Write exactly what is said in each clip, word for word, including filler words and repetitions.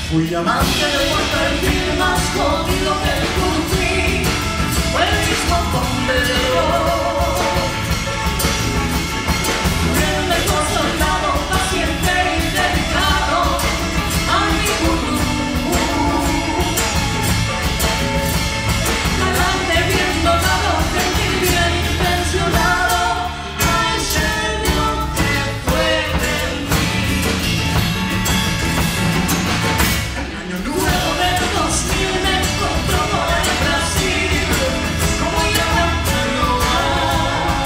Fui amante de perfil más jodido que el curfí, fue el mismo bombero, el mejor soldado, paciente y dedicado a mi gurú. Galante, bien dotado, gentil, bien intencionado, al genio que fue de mí. El año nuevo del dos mil me encontró por el Brasil, como llama el lugar.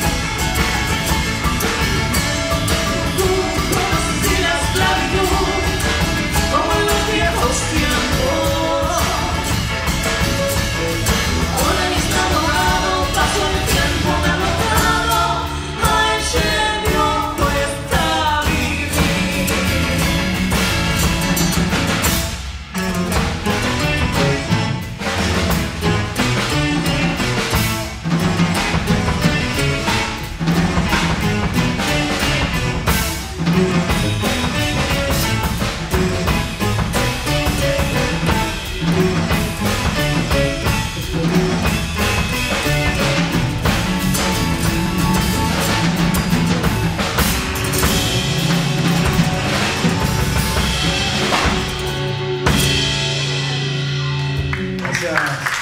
Tú conocí la esclavitud, como en los viejos tiempos. Ahora en este abogado paso el tiempo me ha notado, al genio cuesta vivir. Gracias.